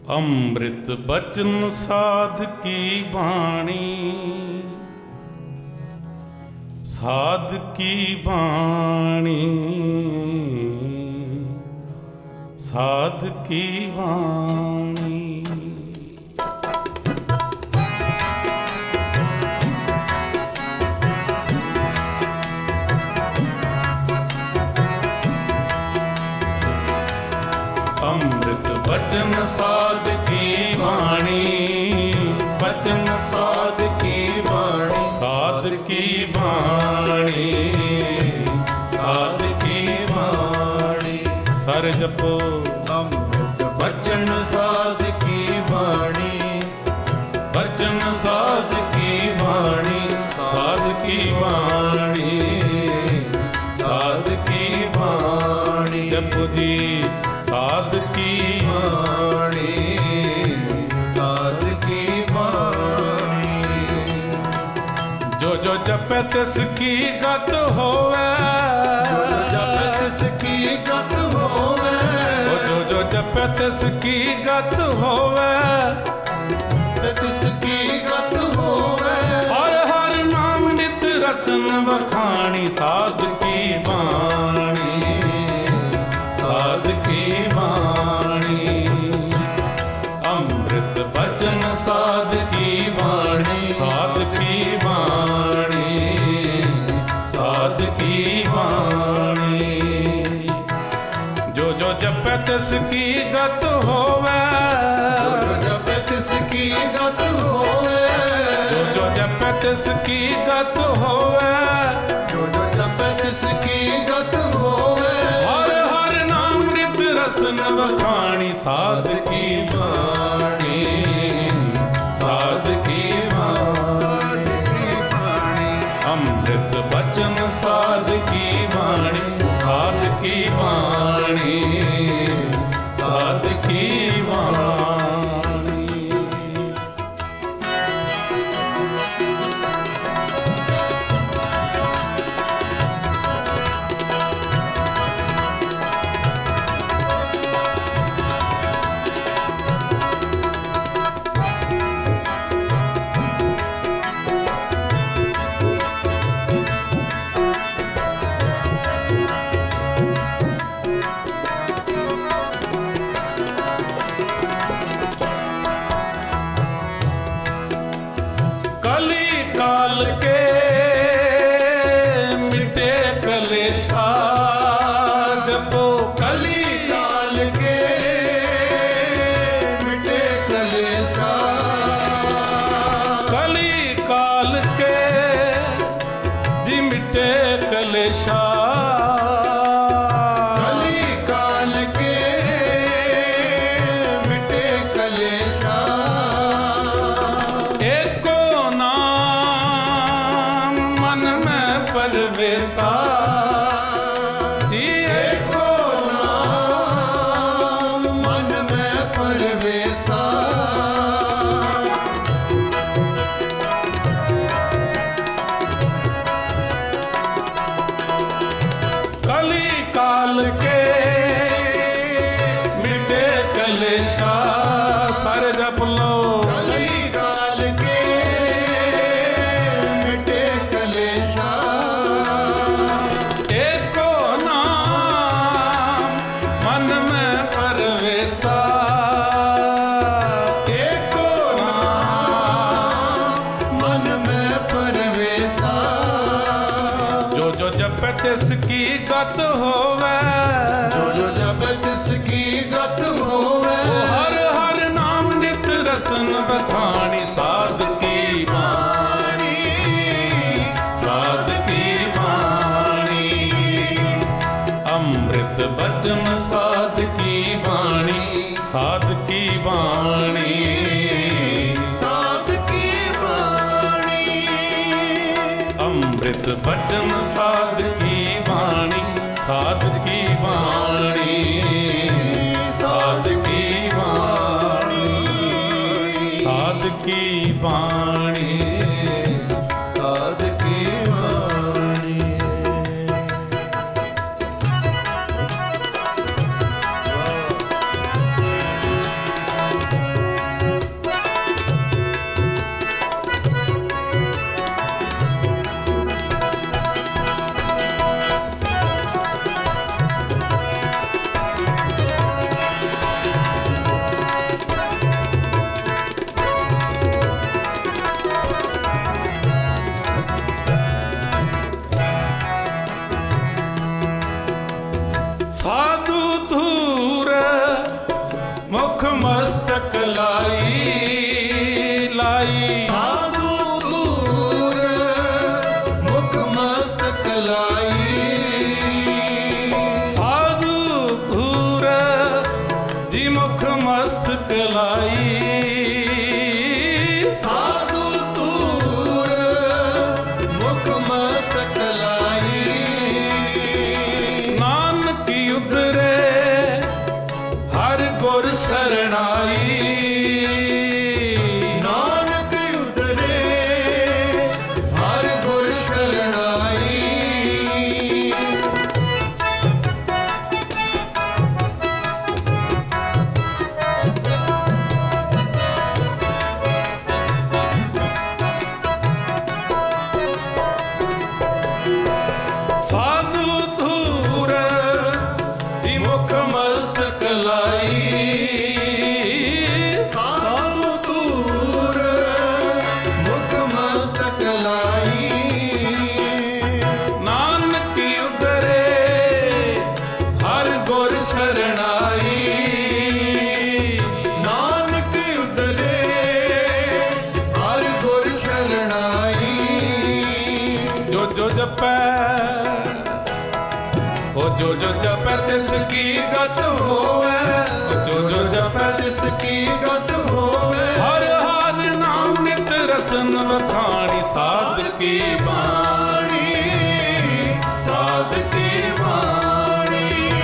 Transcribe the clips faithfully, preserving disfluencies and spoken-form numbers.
अमृत बचन साध की वाणी, साध की वाणी, साध की वाणी। अमृत बचन साध की वाणी, बचन साध की वाणी, साध की वाणी, साध की वाणी। सारे जपो अमृत बचन साध की वाणी, बचन साध की वाणी, साध की वाणी, साध की वाणी। जपो जी साध की वाणी, साध की वाणी। जो जो जपे तिसकी गत होवे, जो जपे तिसकी गत होवे, जो जो जपे तिसकी गत होवे, तिसकी गत होवे। हर हर नाम नित रचन बखानी, साध की वाणी, साध की वाणी। अमृत बचन साध की वाणी, साध की वाणी, साध की वाणी। जो जो जपे तिसकी गत होवे, जो जपे तिसकी गत होवे, जो जो जपे तिसकी गत होवे, जो जो जपे तिसकी गत होवे। हर हर नाम नित रसन बखानी, साध की वाणी, साध की वाणी। अमृत बचन साध की वाणी, साध की वाणी, साध की वाणी। कली काल के मिटे कलेशा, जपो कली काल के मिटे कलेशा, कली काल के जी मिटे कलेशा। कली काल के मिटे कलेशा। एको नाम मन में परवेसा, जी एको नाम मन में परवेसा। कली काल के मिटे कलेशा। सारे जप लो कली काल के मिटे कलेशा। एको नाम मन में परवेसा, एको नाम मन में परवेसा। जो जो जपे तिसकी गत होवे, जो जो जपे तिसकी गत होवे। हर हर नाम नित रसन बखानी, साध की वाणी, साध की वाणी। अमृत बचन साध की वाणी, साध की वाणी, साध की वाणी। अमृत बचन साध की वाणी, साध की वाणी, साध की वाणी, साध की वाणी, साध की वाणी। वाह। मुख मस्तक लाई लाई साधु दूर मुख मस्तक लाई साधु दूर जी मुख मस्तक लाई साधु दूर मुख मस्तक लाई नानक उतरे हर गुर शरणाई नानक उतरे हर गुर शरणाई साधु दूर जी मुख मस्तक लाई साधु दूर मुख मस्तक लाई नानक उतरे हर गुर शरणाई नानक उतरे हर गुर शरणाई जो जो जपै ओ जो जो जपै तिसकी गत होवे ओ जो जो जपै तिसकी गत होवे हर हर नाम नित रसन वखाणी साध की वाणी साधकी वाणी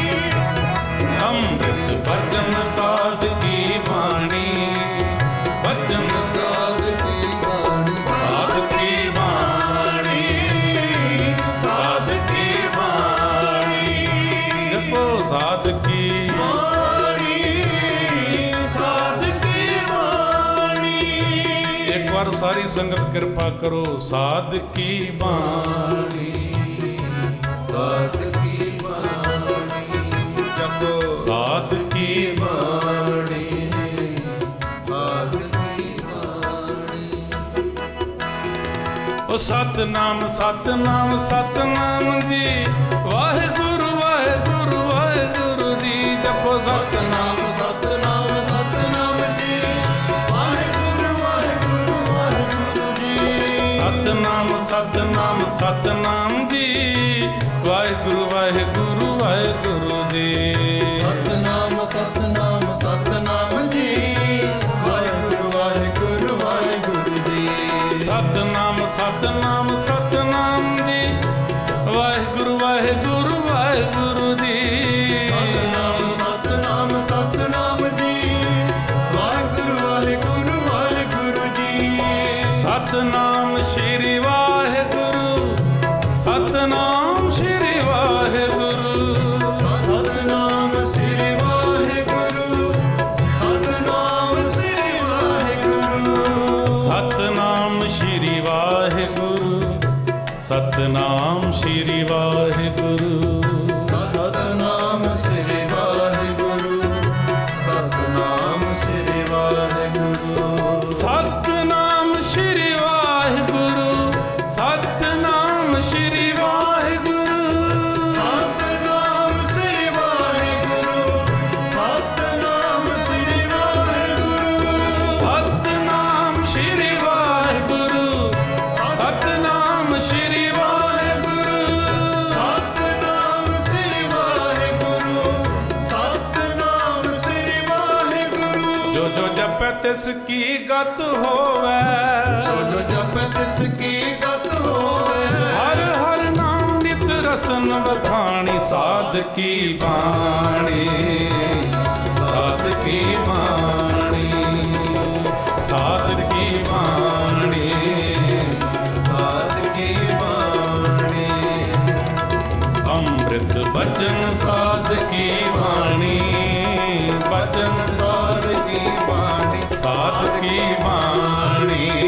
अमृत भजन साध की वाणी भजन साधकी वाणी साध की वाणी साध की वाणी जपो साध की वाणी साध की वाणी एक बार सारी संगत कृपा करो साध की वाणी साध की वाणी जपो साध की वाणी साध की वाणी ओ सतनाम सतनाम सतनाम जी वाहिगुरु वाहिगुरु वाहिगुरु जी जपो सतनाम सतनाम सतनाम सतनाम जी वाहिगुरु वाहिगुरु वाहिगुरु जी सतनाम सतनाम सतनाम जी वाहिगुरु वाहिगुरु वाहिगुरु जी सतनाम सतनाम सतनाम जी वाहिगुरु वाहिगुरु वाहिगुरु जी सतनाम सतनाम सतनाम जी वाहिगुरु वाहिगुरु वाहिगुरु जी सतनाम सतनाम सतनाम जी वाहिगुरु वाहिगुरु वाहिगुरु जी सतनाम श्री वाहिगुरु सतनाम श्री वाहिगुरु सतनाम श्री वाहिगुरु सतनाम श्री वाहिगुरु सतनाम श्री वाहिगुरु सतनाम श्री वाहिगुरु सतनाम श्री वाहिगुरु सतनाम श्री वाहिगुरु सतनाम श्री वाहिगुरु सतनाम श्री वाहिगुरु सतनाम श्री वाहिगुरु सतनाम श्री वाहिगुरु सतनाम श्री वाहिगुरु सतनाम श्री वाहिगुरु सतनाम श्री वाहिगुरु सतनाम श्री वाहिगुरु जो जो जपै तिसकी गत होवै जो जप तिसकी गत होवे हर हर नाम नित रसन वखाणी साध की वाणी साध की वाणी साध की वाणी साध की वाणी अमृत भजन साध की वाणी भजन साध की वाणी साध की वाणी